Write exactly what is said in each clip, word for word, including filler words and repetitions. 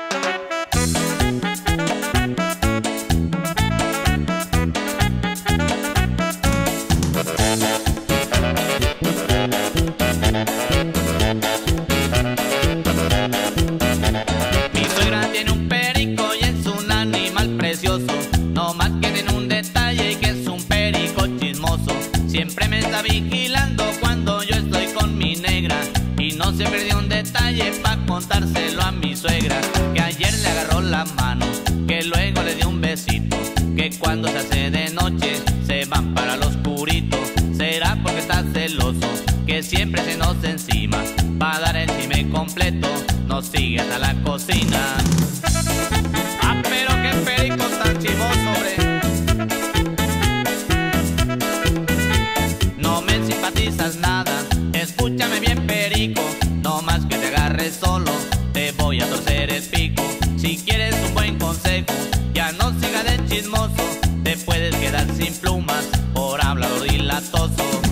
Mi suegra tiene un perico y es un animal precioso, no más que tiene un detalle y que es un perico chismoso. Siempre me está vigilando cuando yo estoy con mi negra y no se perdió un detalle pa' contárselo a mi suegra. Que ayer le agarró la mano, que luego le dio un besito, que cuando se hace de noche se van para lo oscurito. Será porque está celoso, que siempre se nos encima, pa' dar el chisme completo nos sigue hasta la cocina. Ah, pero qué perico tan chismoso, hombre. No me simpatizas nada, escúchame bien, perico, no más que te agarres solo, te voy a torcer el pico. Si quieres un buen consejo, ya no sigas de chismoso, te puedes quedar sin plumas por hablador y latoso.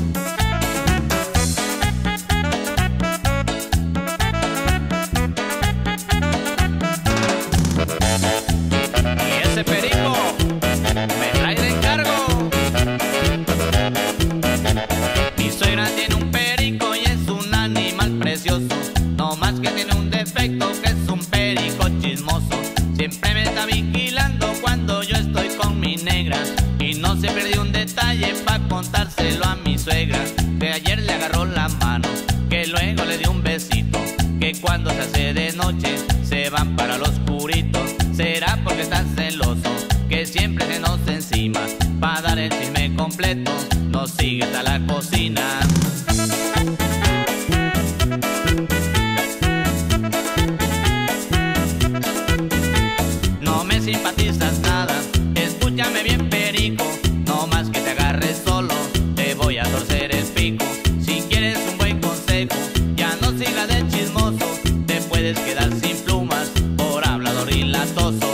Y ese perico me trae de encargo. Mi suegra tiene un perico y es un animal precioso, no más que tiene un defecto, que es un perico chismoso. Siempre me está vigilando cuando yo estoy con mi negra y no se perdió un detalle pa' contárselo a mi suegra. Que ayer le agarró la mano, que luego le dio un besito, que cuando se hace de noche se van para lo oscurito. Será porque está celoso, que siempre se nos encima, pa' dar el chisme completo nos sigue hasta la cocina. No me simpatizas nada, escúchame bien, perico, no más que te agarres solo, te voy a torcer el pico. Si quieres un buen consejo, ya no sigas de chismoso, te puedes quedar sin plumas por hablador y latoso.